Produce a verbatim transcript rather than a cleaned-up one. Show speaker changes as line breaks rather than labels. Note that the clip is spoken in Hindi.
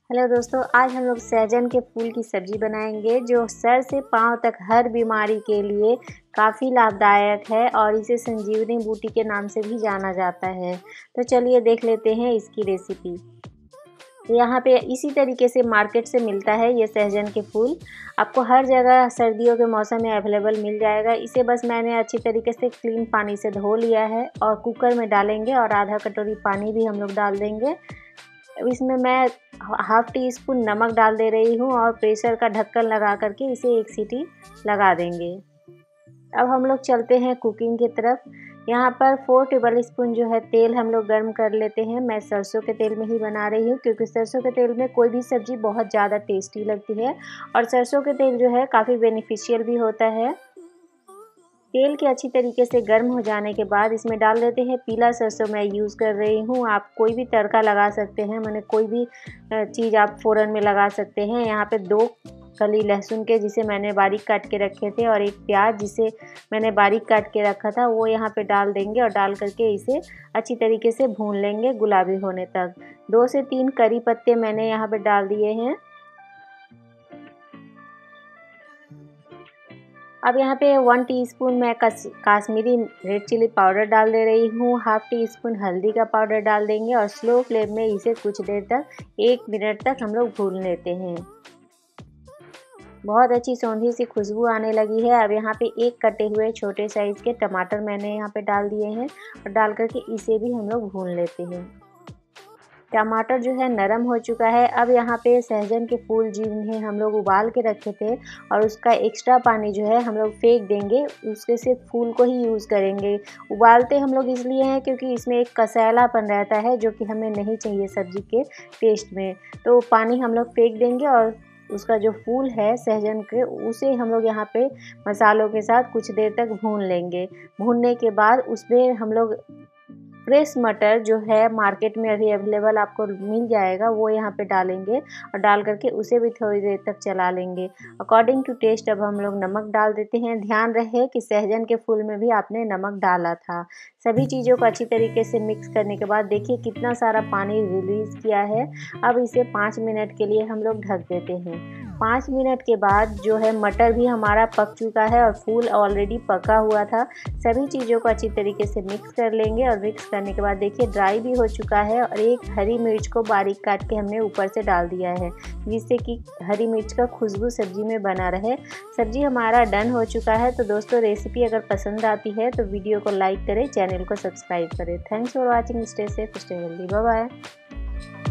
हेलो दोस्तों, आज हम लोग सहजन के फूल की सब्ज़ी बनाएंगे जो सर से पांव तक हर बीमारी के लिए काफ़ी लाभदायक है और इसे संजीवनी बूटी के नाम से भी जाना जाता है। तो चलिए देख लेते हैं इसकी रेसिपी। यहाँ पे इसी तरीके से मार्केट से मिलता है ये सहजन के फूल। आपको हर जगह सर्दियों के मौसम में अवेलेबल मिल जाएगा। इसे बस मैंने अच्छी तरीके से क्लीन पानी से धो लिया है और कुकर में डालेंगे और आधा कटोरी पानी भी हम लोग डाल देंगे। इसमें मैं हाफ़ टी स्पून नमक डाल दे रही हूँ और प्रेशर का ढक्कन लगा करके इसे एक सीटी लगा देंगे। अब हम लोग चलते हैं कुकिंग की तरफ। यहाँ पर फोर टेबल स्पून जो है तेल हम लोग गर्म कर लेते हैं। मैं सरसों के तेल में ही बना रही हूँ क्योंकि सरसों के तेल में कोई भी सब्ज़ी बहुत ज़्यादा टेस्टी लगती है और सरसों के तेल जो है काफ़ी बेनिफिशियल भी होता है। तेल के अच्छी तरीके से गर्म हो जाने के बाद इसमें डाल देते हैं पीला सरसों मैं यूज़ कर रही हूँ। आप कोई भी तड़का लगा सकते हैं, माने कोई भी चीज़ आप फ़ौरन में लगा सकते हैं। यहाँ पे दो कली लहसुन के जिसे मैंने बारीक काट के रखे थे और एक प्याज जिसे मैंने बारीक काट के रखा था वो यहाँ पे डाल देंगे और डाल करके इसे अच्छी तरीके से भून लेंगे गुलाबी होने तक। दो से तीन करी पत्ते मैंने यहाँ पे डाल दिए हैं। अब यहाँ पे वन टीस्पून मैं काश्मीरी रेड चिली पाउडर डाल दे रही हूँ। हाफ़ टी स्पून हल्दी का पाउडर डाल देंगे और स्लो फ्लेम में इसे कुछ देर तक एक मिनट तक हम लोग भून लेते हैं। बहुत अच्छी सौंधी सी खुशबू आने लगी है। अब यहाँ पे एक कटे हुए छोटे साइज़ के टमाटर मैंने यहाँ पे डाल दिए हैं और डाल करके इसे भी हम लोग भून लेते हैं। टमाटर जो है नरम हो चुका है। अब यहाँ पे सहजन के फूल जिन्हें हम लोग उबाल के रखे थे और उसका एक्स्ट्रा पानी जो है हम लोग फेंक देंगे, उसके सिर्फ फूल को ही यूज़ करेंगे। उबालते हम लोग इसलिए हैं क्योंकि इसमें एक कसैलापन रहता है जो कि हमें नहीं चाहिए सब्ज़ी के टेस्ट में। तो पानी हम लोग फेंक देंगे और उसका जो फूल है सहजन के उसे हम लोग यहाँ पे मसालों के साथ कुछ देर तक भून लेंगे। भूनने के बाद उसमें हम लोग फ्रेश मटर जो है मार्केट में अभी अवेलेबल आपको मिल जाएगा वो यहाँ पे डालेंगे और डाल करके उसे भी थोड़ी देर तक चला लेंगे। अकॉर्डिंग टू टेस्ट अब हम लोग नमक डाल देते हैं। ध्यान रहे कि सहजन के फूल में भी आपने नमक डाला था। सभी चीज़ों को अच्छी तरीके से मिक्स करने के बाद देखिए कितना सारा पानी रिलीज़ किया है। अब इसे पाँच मिनट के लिए हम लोग ढक देते हैं। पाँच मिनट के बाद जो है मटर भी हमारा पक चुका है और फूल ऑलरेडी पका हुआ था। सभी चीज़ों को अच्छी तरीके से मिक्स कर लेंगे और मिक्स करने के बाद देखिए ड्राई भी हो चुका है और एक हरी मिर्च को बारीक काट के हमने ऊपर से डाल दिया है जिससे कि हरी मिर्च का खुशबू सब्जी में बना रहे। सब्जी हमारा डन हो चुका है। तो दोस्तों रेसिपी अगर पसंद आती है तो वीडियो को लाइक करें, चैनल को सब्सक्राइब करें। Thanks for watching. Stay safe, stay healthy, bye bye.